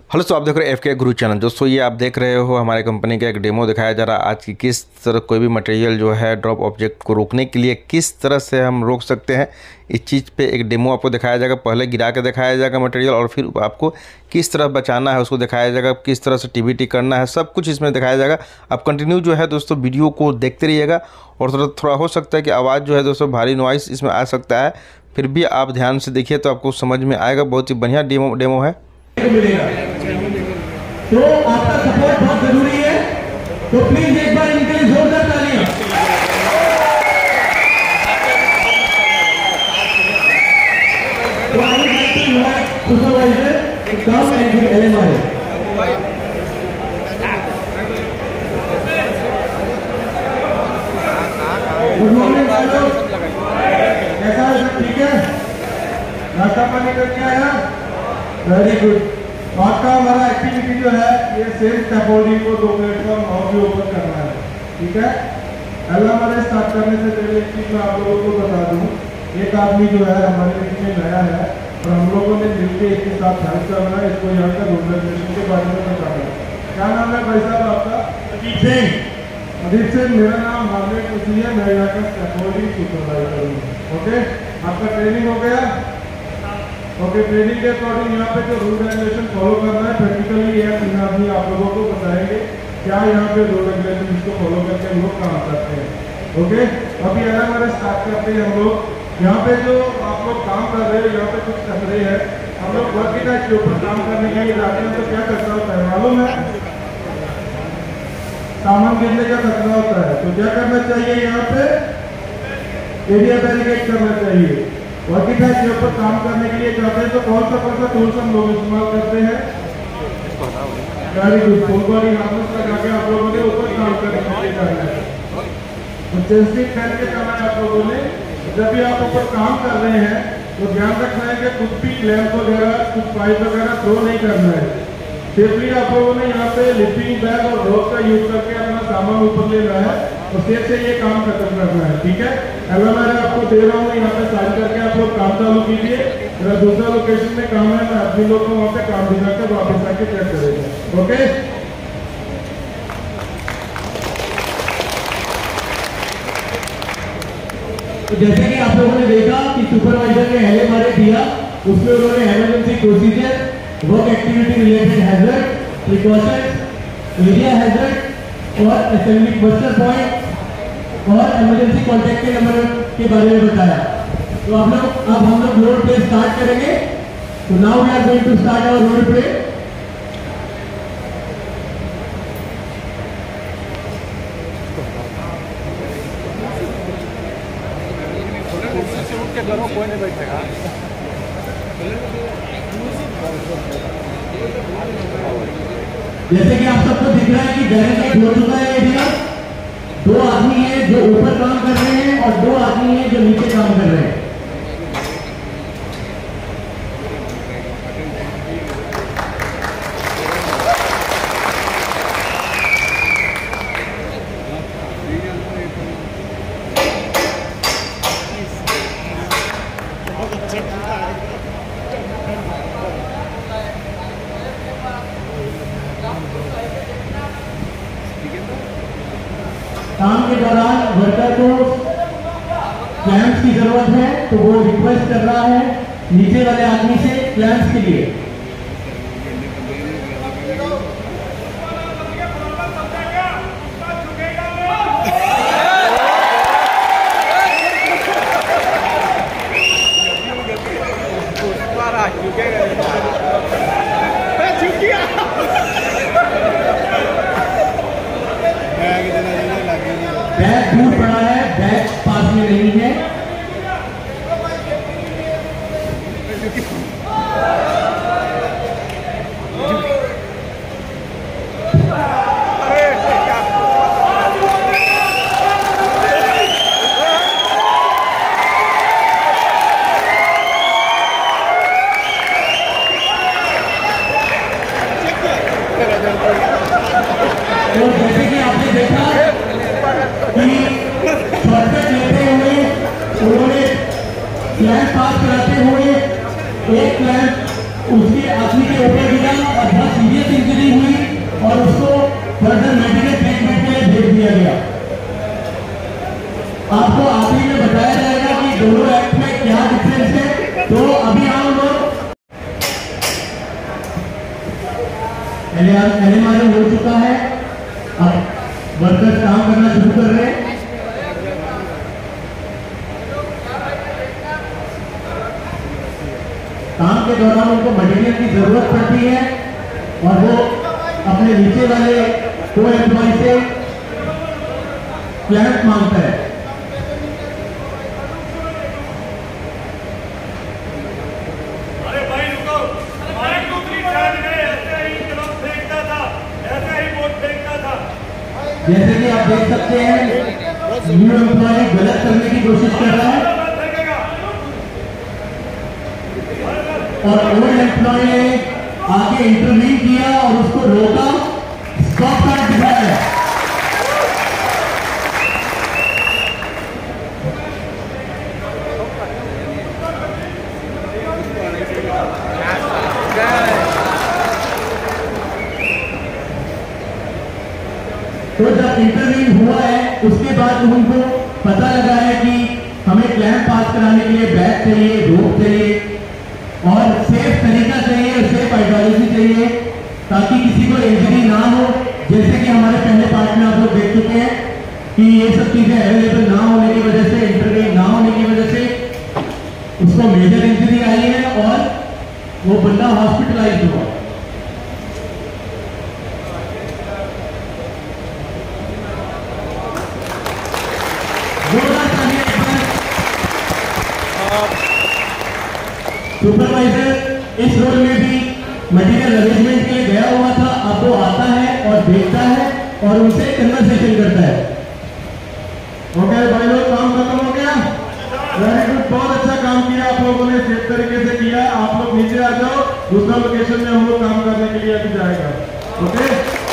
Hello. तो आप देख रहे हैं एफके गुरु चैनल। दोस्तों ये आप देख रहे हो हमारे कंपनी का एक डेमो दिखाया जा रहा है आज की किस तरह कोई भी मटेरियल जो है ड्रॉप ऑब्जेक्ट को रोकने के लिए किस तरह से हम रोक सकते हैं। इस चीज़ पे एक डेमो आपको दिखाया जाएगा। पहले गिरा के दिखाया जाएगा मटेरियल और फिर आपको किस तरह बचाना है उसको दिखाया जाएगा, किस तरह से टीबीटी करना है, सब कुछ इसमें दिखाया जाएगा। आप कंटिन्यू जो है दोस्तों वीडियो को देखते रहिएगा। और थोड़ा हो सकता है कि आवाज़ जो है दोस्तों भारी नॉइस इसमें आ सकता है, फिर भी आप ध्यान से देखिए तो आपको समझ में आएगा। बहुत ही बढ़िया डेमो है। तो आपका सपोर्ट बहुत जरूरी है, तो प्लीज एक बार इनके लिए जोरदार तालियां। तो I would like to invite supervisor to come and give LMI. Good morning साहब, कैसा है? सब ठीक है? नाश्ता पानी करके आया? Very good. आपका हमारा एक्टिविटी जो है ये सेम स्कैफोल्डिंग को 2 प्लेटफॉर्म और भी ओपन करना है, ठीक है? पहला हमारे स्टार्ट करने से पहले एक चीज मैं आप लोगों को बता दूं। एक आदमी जो है हमारे बीच में नया है और हम लोगों ने मिलकर इसके साथ हेल्प करना है, इसको यहाँ का रोटेशन के बारे में बताना है। क्या नाम है भाई साहब आपका? अजीत सिंह। अजीत सिंह, मेरा नाम हार्वेट कुशी है, मैं यहाँ का स्कैफोल्डिंग सुपरवाइजर हूँ। ओके, आपका ट्रेनिंग हो गया? ओके, ट्रेनिंग के अकॉर्डिंग यहाँ पे जो रूल रेगुलेशन फॉलो करना है प्रैक्टिकली ये आदमी आप लोगों को बताएंगे क्या यहाँ पे रूल रेगुलेशन इसको फॉलो करके हम लोग काम करते हैं। ओके, अभी हमारे स्टार्ट करते हैं हम लोग। यहाँ पे जो आप लोग काम कर रहे हो, यहाँ पे कुछ कचरे हैं, हम लोग वर्क टाइप के ऊपर काम करने के लिए जाते हैं तो क्या कचरा होता है मालूम है? सामान गिरने का कचरा होता है। तो क्या करना चाहिए? यहाँ पे एरिया बैरिकेड करना चाहिए। वर्की टाइप के ऊपर काम करने के लिए जाते हैं तो कौन सा टूल्स हम लोग इस्तेमाल करते हैं? Very good, full body harness लगा के आप लोगों ने ऊपर काम करने के लिए जाना है। तो चेस्टिंग पहन के जाना है आप लोगों ने। जब भी आप ऊपर काम कर रहे हैं तो ध्यान रखना है कि कुछ भी क्लैंप वगैरह कुछ पाइप वगैरह थ्रो नहीं करना है। सेफली आप लोगों ने यहाँ पे लिफ्टिंग बैग और रोप का यूज करके अपना सामान ऊपर लेना है और सेफ से ये काम खत्म करना है, ठीक है? अगर मैं आपको दे रहा हूँ यहाँ पे साइन करके आप लोग काम चालू कीजिए। मेरा दूसरा लोकेशन में काम है, मैं अपने लोग को वहाँ पे काम दिखा के वापस आके चेक करेंगे। ओके, तो जैसे कि आप लोगों ने देखा कि सुपरवाइजर ने एलएमआरए दिया, उसमें उन्होंने emergency procedure, work activity related hazard, precautions, area hazard और असेंबली बस्टर पॉइंट और इमरजेंसी कॉन्टैक्ट के नंबर के बारे में बताया। तो आप लोग अब हम लोग रोड प्ले स्टार्ट करेंगे। तो now we are going to start our road play. कोई नहीं बैठेगा। जैसे कि आप सबको दिख रहा है कि बैरिकेड हो चुका है एरिया। 2 आदमी हैं जो ऊपर काम कर रहे हैं और 2 आदमी हैं जो नीचे काम कर रहे हैं। काम के दौरान वर्कर को क्लैंप्स की जरूरत है तो वो रिक्वेस्ट कर रहा है नीचे वाले आदमी से क्लैंप्स के लिए। बैग दूर पड़ा है, बैग पास में नहीं है। तो जैसे कि आपने देखा कि शॉर्टकट लेते हुए उन्होंने क्लैंप पास कराते हुए एक क्लैंप उसके आदमी के ऊपर गिरा और 10 एलएमआरएम हो चुका है। अब वर्कर्स काम करना शुरू कर रहे हैं। काम के दौरान उनको मटेरियल की जरूरत पड़ती है और वो अपने नीचे वाले को एम्प्लॉय से क्लैंप मांगता है। जैसे कि आप देख सकते हैं न्यू एम्प्लॉय गलत करने की कोशिश कर रहा है और ओल्ड एम्प्लॉय ने आगे इंटरवीन किया और उसको रोका, स्टॉप कार्ड दिखाया। तो जब इंटरव्यू हुआ है उसके बाद उनको पता लगा है कि हमें क्लैंप पास कराने के लिए बैग चाहिए, रोप चाहिए और सेफ तरीका चाहिए और सेफ आइडियोलॉजी चाहिए ताकि किसी को इंजरी ना हो। जैसे कि हमारे पहले पार्ट में आप लोग देख चुके हैं कि ये सब चीजें अवेलेबल ना होने की वजह से, इंटरव्यू ना होने की वजह से उसको मेजर इंजरी आई है और वो बंदा हॉस्पिटलाइज हुआ। सुपरवाइजर इस रोल में भी मटेरियल अरेंजमेंट के लिए गया हुआ था। अब वो आता है और देखता है और उनसे कन्वर्सेशन करता है। ओके भाई लोग, काम खत्म हो गया। वेरी गुड, बहुत अच्छा काम किया आप लोगों ने, सेफ तरीके से किया। आप लोग नीचे आ जाओ, दूसरा लोकेशन में हम लोग काम करने के लिए अभी जाएगा। ओके,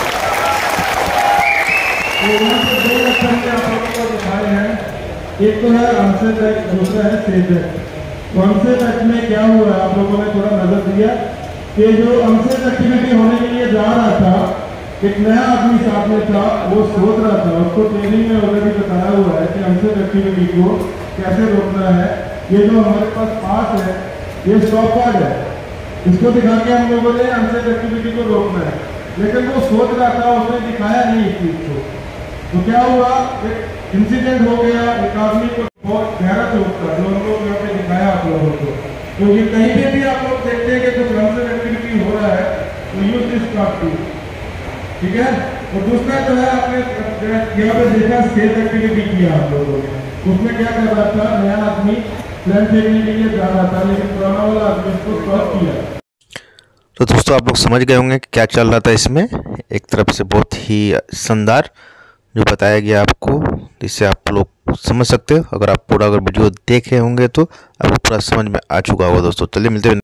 तो यहाँ पे दो लक्षण आप लोगों को दिखाए हैं, एक तो है अनसेफ एक्ट, दूसरा है सेफ एक्ट। अनसेफ एक्ट में क्या हुआ है, आप लोगों ने थोड़ा नजर दिया कि जो अनसेफ एक्टिविटी होने के लिए जा रहा था, एक नया आदमी साथ में था, वो सोच रहा था, उसको ट्रेनिंग में ऑलरेडी बताया हुआ है कि अनसेफ एक्टिविटी को कैसे रोकना है। ये जो हमारे पास है ये स्टॉप कार्ड है, इसको दिखा के हम लोगों ने अनसेफ एक्टिविटी को रोकना है, लेकिन वो सोच रहा था, उसने दिखाया नहीं इस चीज को। तो क्या हुआ, एक इंसिडेंट हो गया, एक आदमी को बहुत गहरा चोट था, जो हम लोग यहाँ पे दिखाया आप लोगों को। तो ये कहीं पे भी आप लोग देखते हैं कि कुछ अनसेफ एक्टिविटी हो रहा है तो यूज दिस स्टॉप की, ठीक है। और दूसरा जो है आपने यहाँ पे देखा सेफ एक्टिविटी किया आप लोगों ने, उसमें क्या कर रहा था, नया आदमी प्लान फेंकने के लिए जा रहा था, लेकिन पुराना वाला आदमी उसको स्टॉप किया। तो दोस्तों आप लोग समझ गए होंगे कि क्या चल रहा था इसमें। एक तरफ से बहुत ही शानदार जो बताया गया आपको, जिससे आप लोग समझ सकते हो। अगर आप पूरा वीडियो देखे होंगे तो आपको पूरा समझ में आ चुका होगा दोस्तों। चलिए मिलते हैं।